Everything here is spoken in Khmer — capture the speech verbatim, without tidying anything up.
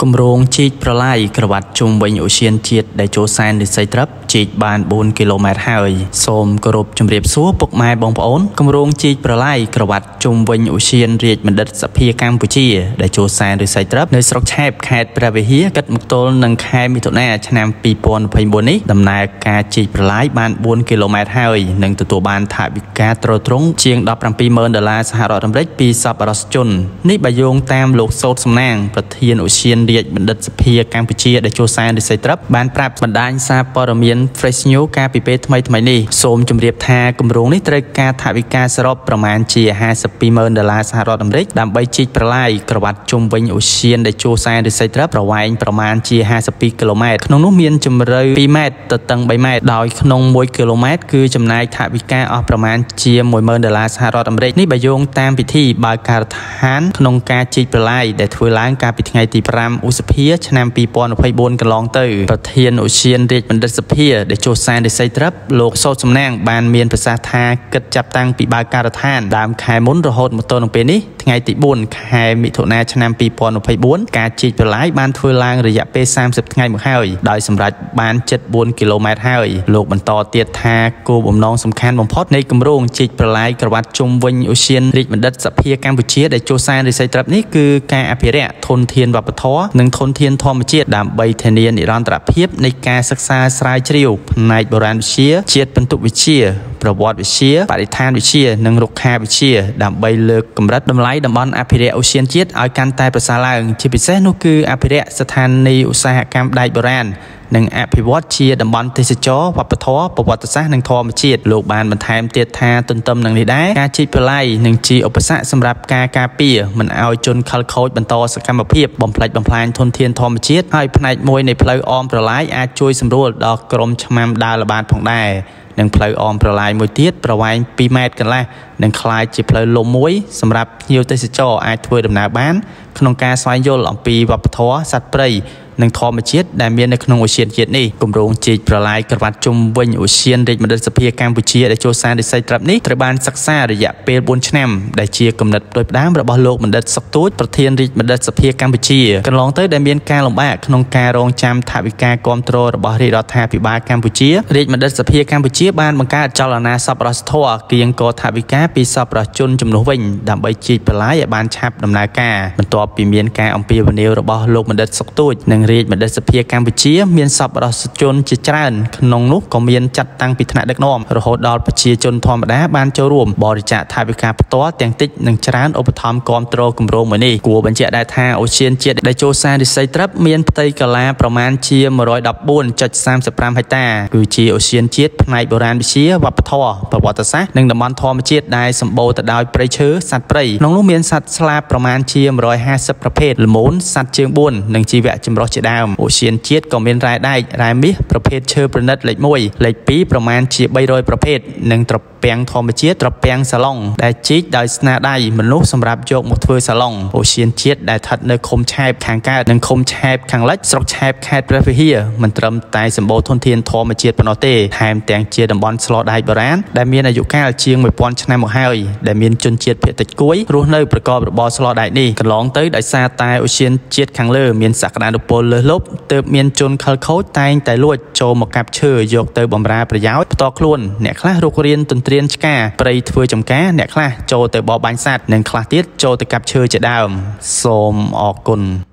គម្រោងជីកប្រឡាយក្រវ៉ាត់ជុំវិញអូសៀនជាតិដែលចូលសែនរិស័យត្រឹបជីកបានបួនគីឡូម៉ែត្រហើយសូមគោរពជម្រាបសួរពុកម៉ែបងប្អូនគម្រោងជីកប្រឡាយក្រវ៉ាត់ជុំវិញអូសៀនរាជបណ្ឌិតសភាកម្ពុជាដែលចូលសែនរិស័យត្រឹបនៅស្រុកឆែបខេត្តព្រះវិហារគិតមកទល់នឹងខែមិថុនាឆ្នាំពីរពាន់ម្ភៃបួននេះដំណើរការជីកប្រឡាយបានបួនគីឡូម៉ែត្រហើយនិងទទួលបានថវិកាទ្រទ្រង់ជាងដប់ប្រាំពីរម៉ឺនដុល្លារសហរដ្ឋអាមេរិកពីសប្បុរសជននេះបើយោងតាមលោកសោតសំណាងប្រធានអូសៀនរាជបណ្ឌិតសភាកម្ពុជាដែលចូលសែនរិស័យត្រឹបបានប្រាប់បណ្ដាញសារព័ត៌មាន Fresh News កាលពីពេលថ្មីថ្មីនេះសូមជម្រាបថាគម្រោងនេះត្រូវការថវិកាសរុបប្រមាណជាห้าสิบពីរម៉ឺនដុល្លារសហរដ្ឋអាមេរិកដើម្បីជីកប្រឡាយក្រវ៉ាត់ជុំវិញអូសៀនដែលចូលសែនរិស័យត្រឹបប្រវែងប្រមាណជាห้าสิบពីរគីឡូម៉ែត្រក្នុងនោះមានជម្រៅពីរម៉ែត្រទៅតឹងបីម៉ែត្រដោយក្នុងមួយគីឡូម៉ែត្រគឺចំណាយថវិកាអស់ប្រមាណជាមួយម៉ឺនដុល្លារសហរដ្ឋអាមេរិកនេះបើយោងតាមពិធីបើកការដ្ឋានក្នុងការជីកប្រឡាយដែលធ្វើឡើងកាលពីថ្ងៃទីប្រាំឧសភាឆ្នាំពីរពាន់ម្ភៃបួនកន្លងទៅប្រធានអូសៀនរាជបណ្ឌិតសភាដែលចូលសែនរិស័យត្រឹបលោកសោតសំណាងបានមានប្រសាសន៍ថាគិតចាប់តាំងពីបើកការដ្ឋានដើមខែមុនរហូតមកទល់នឹងពេលនេះថ្ងៃទីបួនខែមិថុនាឆ្នាំពីរពាន់ម្ភៃបួនការជីកប្រឡាយបានធ្វើឡើងរយៈពេលសាមសិបថ្ងៃមកហើយដោយសម្រេចបានជិតបួនគីឡូម៉ែត្រហើយលោកបន្តទៀតថាគោលបំណងសំខាន់បំផុតនៃគម្រោងជីកប្រឡាយក្រវ៉ាត់ជុំវិញអូសៀនរាជបណ្ឌិតសភាកម្ពុជាដែលចូលសែនរិស័យត្រឹបនេះគឺការអភិរក្សធនធានវប្បធម៌និងធនធានធម្មជាតិដើម្បីធានានិរន្តរភាពនៃការសិក្សាស្រាវជ្រាវផ្នែកបុរាណវិទ្យាជាតិពិន្ទុវិទ្យាប្រវត្តិវិទ្យាបរិស្ថានវិទ្យានិងរុក្ខាវិទ្យាដើម្បីលើកកម្រិតតម្លៃតំបន់អភិរក្សអូសៀនជាតិឲ្យកាន់តែប្រសើរឡើងជាពិសេសនោះគឺអភិរក្សស្ថានីយឧស្សាហកម្មដែកបុរាណនិងអភិវឌ្ឍជាតំបន់ទេសចរវប្បធម៌ប្រវត្តិសាស្ត្រនិងធម្មជាតិលោកបានបន្ថែមទៀតថាទន្ទឹមនឹងនេះដែរការជីកប្រឡាយនឹងជាឧបសគ្គសម្រាប់ការការពារមិនឲ្យជនខិលខូចបន្តសកម្មភាពបំផ្លិចបំផ្លាញធនធានធម្មជាតិហើយផ្នែកមួយនៃផ្លូវអមប្រឡាយអាចជួយសម្រួលដល់ក្រុមឆ្មាំដើរល្បាតផងដែរនិងផ្លូវអមប្រឡាយមួយទៀតប្រវែងពីរម៉ែត្រកន្លះនឹងក្លាយជាផ្លូវលំមួយសម្រាប់ភ្ញៀវទេសចរអាចធ្វើដំណើរបានក្នុងការស្វែងយល់អំពីវប្បធម៌សត្វព្រៃនិងធម្មជាតិដែលមាននៅក្នុងអូសៀនជាតិនេះគម្រោងជីកប្រឡាយក្រវ៉ាត់ជុំវិញអូសៀនរាជបណ្ឌិតសភាកម្ពុជាដែលចូលសែនរិស័យត្រឹបនេះត្រូវបានសិក្សារយៈពេលបួនឆ្នាំដែលជាគំនិតផ្ដួចផ្ដើមរបស់លោកបណ្ឌិតសុកទូចប្រធានរាជបណ្ឌិតសភាកម្ពុជាកន្លងទៅដែលមានការលំបាកក្នុងការរងចាំថវិកាគាំទ្ររបស់រាជរដ្ឋាភិបាលកម្ពុជារាជបណ្ឌិតសភាកម្ពុជាបានបង្កើតចលនាសប្បុរសធម៌គៀងគរថវិកាពីសប្បុរសជនជំនួសវិញដើម្បីជីកប្រឡាយឲ្យបានឆាប់ដំណើរការបន្ទាប់ពីមានការអំពាវនាវរបស់លោកបណ្ឌិតសុកទូចនិងរាជបណ្ឌិតសភាកម្ពុជាមានសប្បុរសជនជាច្រើនក្នុងនោះក៏មានចាត់តាំងពីថ្នាក់ដឹកនាំរហូតដល់ប្រជាជនធម្មតាបានចូលរួមបរិច្ចាគថវិកាផ្ទាល់ទាំងតិចនិងច្រើនឧបត្ថម្ភគាំទ្រគម្រោងមួយនេះគួរបញ្ជាក់ដែរថាអូសៀនជាតិដែលចូលសែនរិស័យត្រឹបមានផ្ទៃកាឡាប្រមាណជាមួយរយដប់បួនចុចសាមសិបប្រាំហិកតាគឺជាអូសៀនជាតិផ្នែកបុរាណវិទ្យាវប្បធម៌ប្រវត្តិសាស្ត្រនិងតំបន់ធម្មជាតិដែលសម្បូរទៅដោយព្រៃឈើសត្វព្រៃក្នុងនោះមានសត្វស្លាបប្រមាណជាមួយរយห้าสิบប្រភេទល្មូនសត្វជើងបួននិងជីវៈចម្រុះជាដើមអូសៀនជាតិក៏មានរ៉ែដែករ៉ែមាសប្រភេទឈើប្រណិតលេខមួយលេខពីរប្រមាណជាបីរយប្រភេទនិងត្រពាំងធម្មជាតិត្រពាំងសាឡុងដែលជីកដោយស្នាដៃមនុស្សសម្រាប់យកមកធ្វើសាឡុងអូសៀនជាតិដែលស្ថិតនៅឃុំឆែបខាងកើតនិងឃុំឆែបខាងលិចស្រុកឆែបខេត្តព្រះវិហារមិនត្រឹមតែសម្បូរធនធានធម្មជាតិប៉ុណ្ណោះទេថែមទាំងជាតំបន់ស្លដែកបុរាណដែលមានអាយុកាលជាងមួយពាន់ឆ្នាំមកហើយដែលមានជនជាតិភាគតិចគួយរស់នៅប្រកបរបរស្លដែកនេះកន្លងទៅដោយសារតែអូសៀនជាតិខាងលើមានសក្តានុពលលើសលប់ទើបមានជនខិលខូចតែងតែលួចចូលមកកាប់ឈើយកទៅបម្រើប្រយោជន៍ផ្ទាល់ខ្លួនអ្នកខ្លះរុករៀនទន្ទ្រានឆ្កាព្រៃធ្វើចំការអ្នកខ្លះចូលទៅបរបាញ់សត្វនិងខ្លះទៀតចូលទៅកាប់ឈើជាដើមសូមអរគុណ